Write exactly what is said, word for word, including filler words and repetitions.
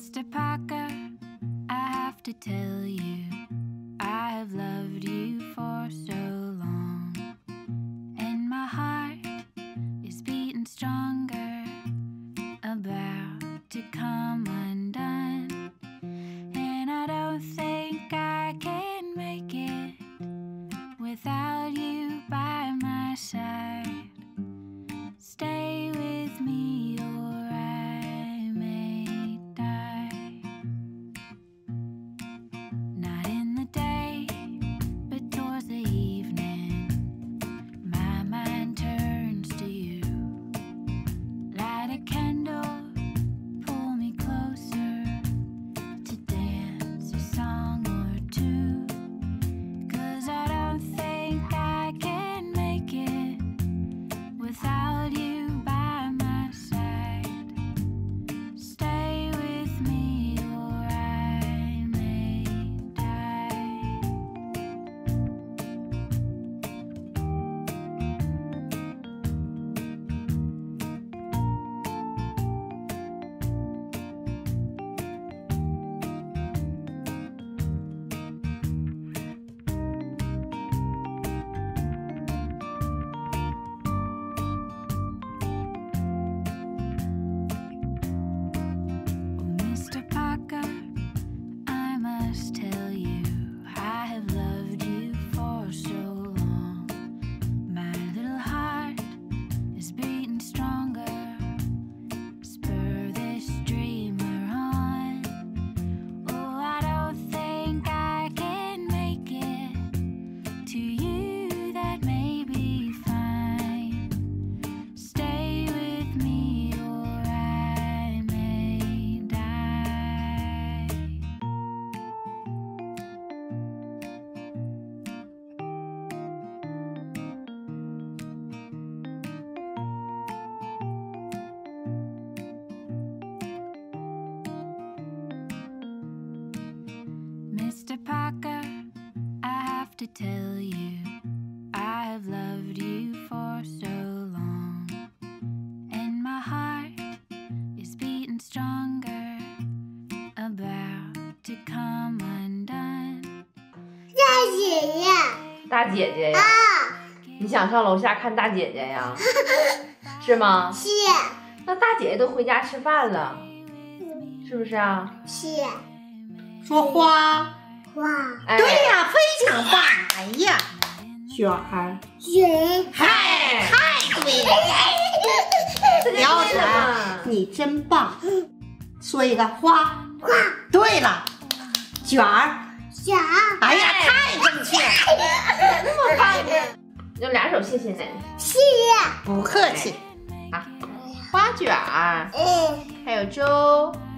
Mister Parker, I have to tell you, I have loved you for so long, and my heart is beating stronger, about to come undone, and I don't think I can make it without you by my side. Stay with me or I may die. Not in the day, but towards the evening, my mind turns to you. Light a candle, pull me closer to dance a song or two, 'cause I don't think I can make it without you by my side. Stay with me or I may die. Mister Parker, I must tell you, I have loved you for so long. My little heart is beating stronger. Spur this dreamer on. Oh, I don't think I can make it. To you, that may be fine. Stay with me or I may die. Mister Parker, I have to tell you, I have loved you for so long, and my heart is beating stronger, about to come undone. 大姐姐大姐姐呀， 啊， 你想上楼下看大姐姐呀？是吗？ 是那大姐姐都回家吃饭了，是不是啊？ 是说花， 哇， 哎对呀，非常棒！哎呀，雪儿， 人嗨，太对了，姚晨，你真棒！说一个花， 花对了，卷儿， 小哎呀，太正确了， 那么棒呢，用俩手谢谢奶奶。 是不客气。 花卷儿， 嗯。 还有粥。